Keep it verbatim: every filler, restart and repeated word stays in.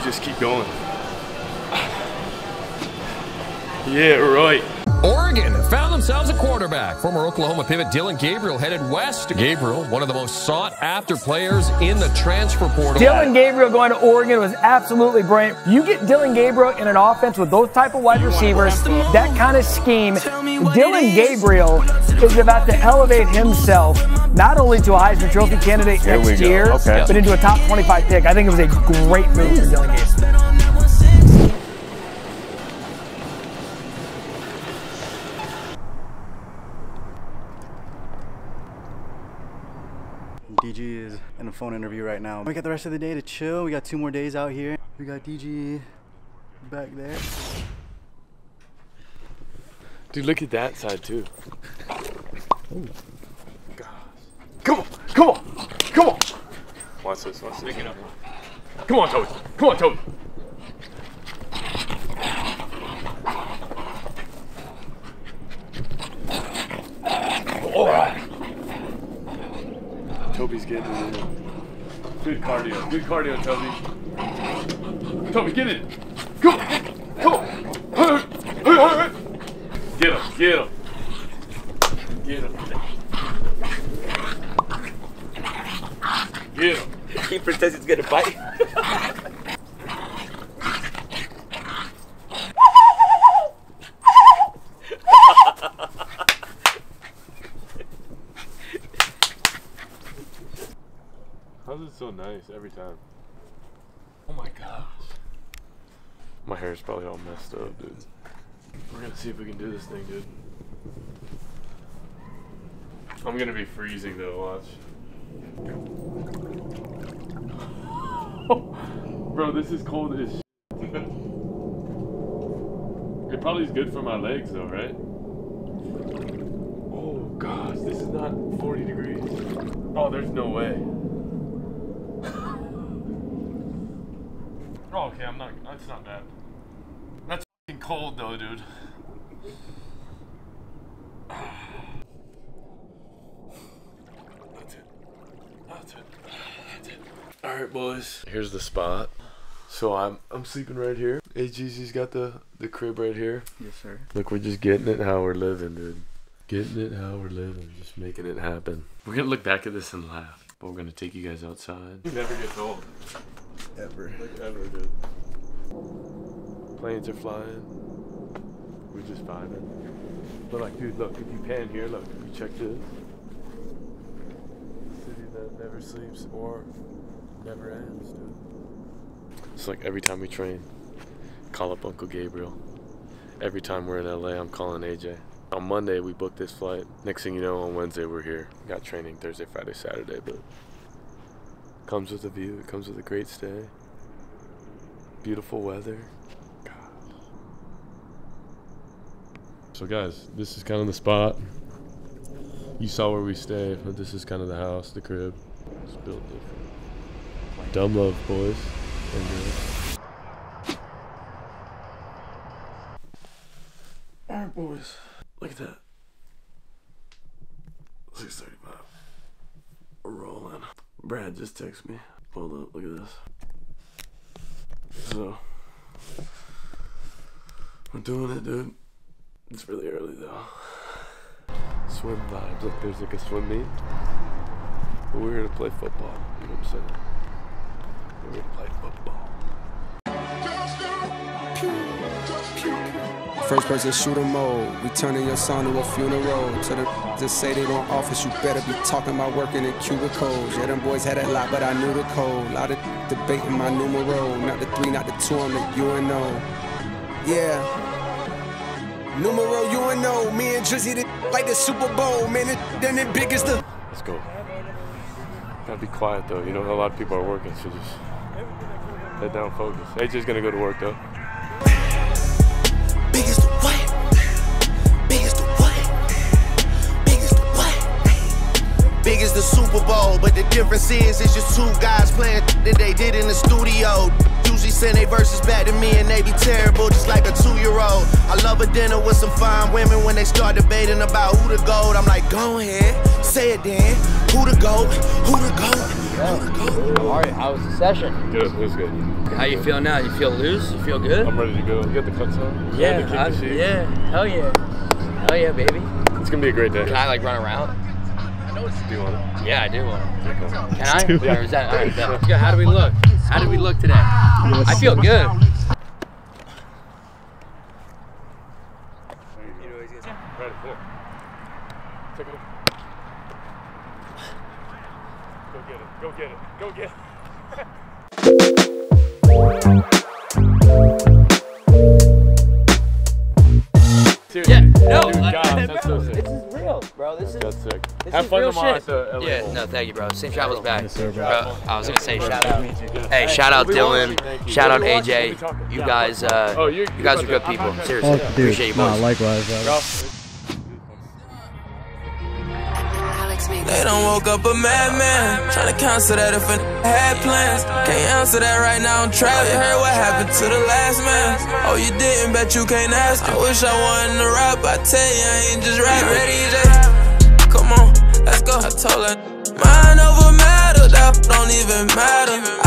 just keep going. Yeah, right. Oregon found themselves a quarterback. Former Oklahoma pivot Dillon Gabriel headed west. Gabriel, one of the most sought-after players in the transfer portal. Dillon Gabriel going to Oregon was absolutely brilliant. You get Dillon Gabriel in an offense with those type of wide receivers, that kind of scheme. Dillon Gabriel is about to elevate himself not only to a Heisman Trophy candidate Here next year, okay. but into a top twenty-five pick. I think it was a great move for Dillon Gabriel. D G is in a phone interview right now. We got the rest of the day to chill. We got two more days out here. We got D G back there. Dude, look at that side too. Oh, gosh. Come on, come on, come on. Watch this, watch this. Come on, Toby. Come on, Toby. All right. Toby's getting it in. Good cardio. Good cardio, Toby. Toby, get it. Come on. Come on. Get him. Get him. Get him. Get him. He pretends he's gonna bite. How's it so nice every time? Oh my gosh. My hair's probably all messed up, dude. We're gonna see if we can do this thing, dude. I'm gonna be freezing though, watch. Bro, this is cold as shit. It probably is good for my legs though, right? Oh gosh, this is not forty degrees. Oh, there's no way. Oh, okay, I'm not, that's not bad. That's fucking cold though, dude. That's it. That's it. That's it. Alright, boys. Here's the spot. So I'm I'm sleeping right here. A G Z's got the, the crib right here. Yes, sir. Look, we're just getting it how we're living, dude. Getting it how we're living. Just making it happen. We're gonna look back at this and laugh. But we're gonna take you guys outside. You never get old. Ever. Like ever, dude. Planes are flying. We're just vibing. But like, dude, look, if you pan here, look, you check this. City that never sleeps or never ends, dude. It's like every time we train, call up Uncle Gabriel. Every time we're in L A, I'm calling A J. On Monday, we booked this flight. Next thing you know, on Wednesday, we're here. Got training Thursday, Friday, Saturday, but comes with a view. It comes with a great stay. Beautiful weather. God. So guys, this is kind of the spot. You saw where we stay, but this is kind of the house, the crib. It's built different. Dumb love, boys and girls. Alright, boys. Look at that. six thirty-five. We're rolling. Brad just texted me. Hold up, look at this. So, we're doing it, dude. It's really early though. Swim vibes, like there's like a swim meet. But we're here to play football, you know what I'm saying? We're here to play football. First person shooter mode, we turning your son to a funeral. To the just say they don't office, you better be talking about working in cubicles. Yeah, them boys had a lot, but I knew the code. Lot of debate in my numero, not the three, not the two, I'm the U N O. Yeah, numero U N O. Me and Drizzy the like the Super Bowl, man. It then it big as the. Let's go. Gotta be quiet though. You know a lot of people are working, so just head down, focus. A J's gonna go to work though. Big as the what? Big as the what? Big as the what? Big as the Super Bowl, but the difference is it's just two guys playing that they did in the studio. Usually send they verses back to me and they be terrible, just like a two-year-old. I love a dinner with some fine women when they start debating about who the GOAT. I'm like, go ahead, say it then. Who the GOAT? Who the GOAT? How are you? How was the session? Good, it was good. How you feel now? You feel loose? You feel good? I'm ready to go. You got the cuts on? Yeah, the I, the yeah. Hell yeah. Hell yeah, baby. It's gonna be a great day. Can I like run around? Do you want it? Yeah, I do want it. Can I? Yeah. Or is that, all right, that, how do we look? How did we look today? I feel good. Ready, here. Take a look. Go get it. Go get it. Go get it. Yeah, no, Dude, I, gosh, I, that's bro, so sick. this is real, bro. This is That's sick. This Have is fun real tomorrow shit. at the L A Yeah, Bowl. no, thank you, bro. Safe travels back. Yes, sir, bro. Bro, I was gonna say shout out. Hey, shout out Dylan. Shout out A J. You guys, uh, Oh, you you guys are good people. Seriously, Oh, dude, appreciate you nah, boys. likewise, bro. They done woke up a madman, tryna cancel that if a had plans. Can't answer that right now, I'm trapped. You heard what happened to the last man. Oh, you didn't, bet you can't ask. I wish I wasn't a rap, I tell you, I ain't just rap. Ready, J? Come on, let's go. I told her, mind over matter, that don't even matter.